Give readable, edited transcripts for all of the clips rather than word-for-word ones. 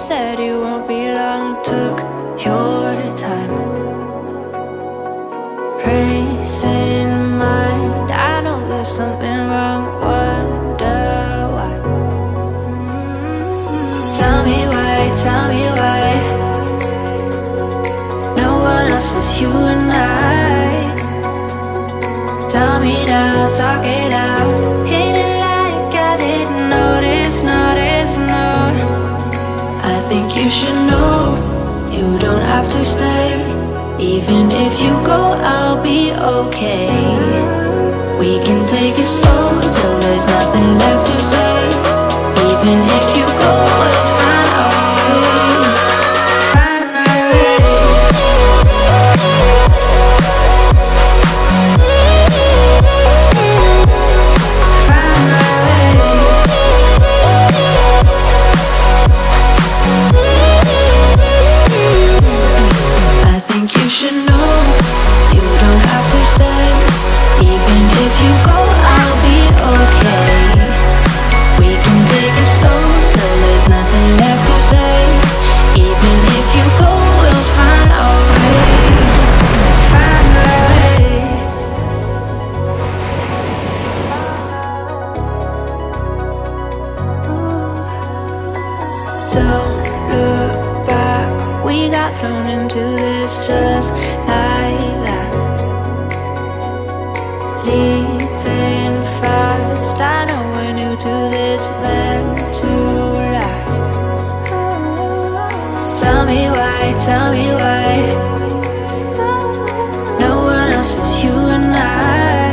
said you won't be long. Took your time, racing mind. I know there's something wrong. Wonder why. Tell me why, tell me why. No one else was you and I. Tell me now, talk it out. Hit it like I didn't notice, no. I think you should know you don't have to stay. Even if you go, I'll be okay. We can take it slow till there's nothing left to say. Even if you go, we'll find a way. Find my way. Find my way. I think you should know you don't have to stay. Even if you go, I'll be okay. We can take it slow till there's nothing left to say. Even if you go, we'll find a way. Find a way. Don't look back. We got thrown into this just like that. Leaving fast. I know we're new to this, meant to last. Tell me why, tell me why. No one else was you and I.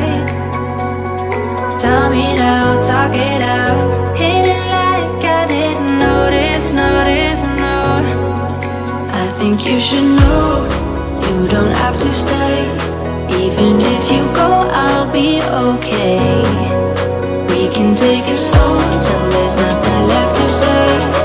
Tell me now, talk it out. Hit it like I didn't notice, no. I think you should know you don't have to stay. Even if you go, I'll be okay. We can take it slow till there's nothing left to say.